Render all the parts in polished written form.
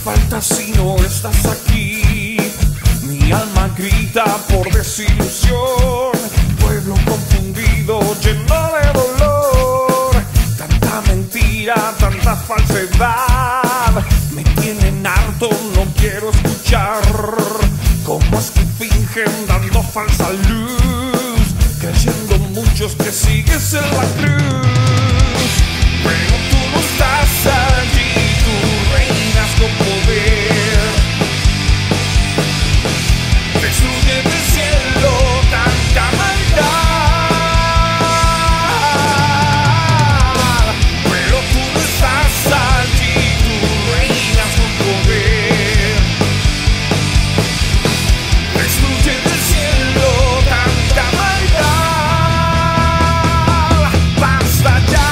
falta si no estás aquí? Mi alma grita por desilusión, pueblo confundido, lleno de dolor. Tanta mentira, tanta falsedad, me tienen harto, no quiero escuchar. ¿Cómo es que fingen dando falsa luz, creyendo muchos que sigues en la cruz? Pero tú no estás allí, tú reinas con poder. Destruye del cielo tanta maldad. Pero tú no estás allí, tú reinas con poder. Destruye del cielo tanta maldad. Basta ya.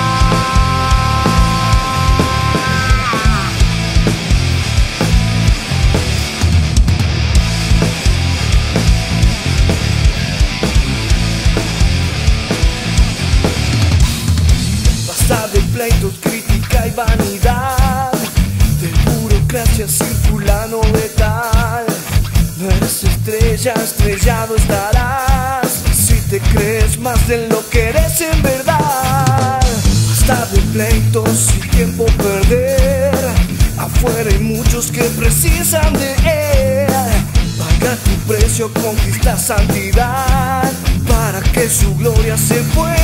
Basta de pleitos, crítica y vanidad, de burocracia circulando letal. No eres estrella, estrellado estarás si te crees más de lo que eres en verdad. Basta de pleitos y tiempo perder, afuera hay muchos que precisan de él. Paga tu precio, conquista santidad, para que su gloria se pueda